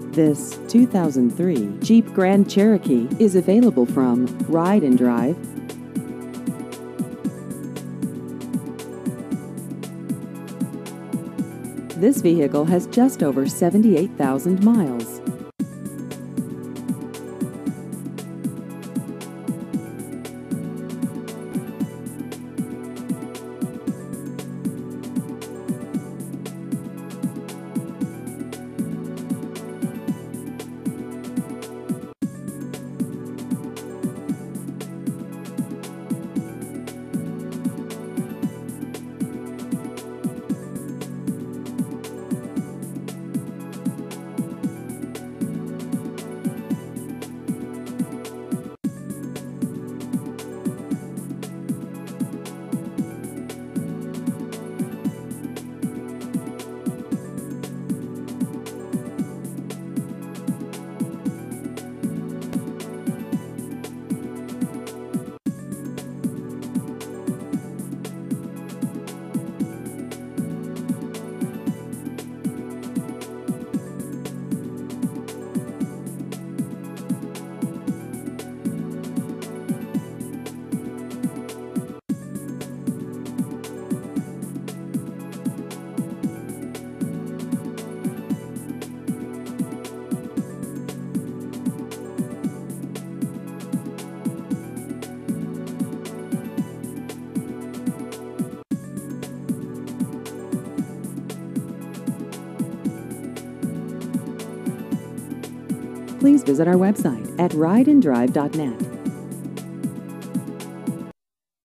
This 2003 Jeep Grand Cherokee is available from Ride and Drive. This vehicle has just over 78,000 miles. Please visit our website at rideanddrive.net.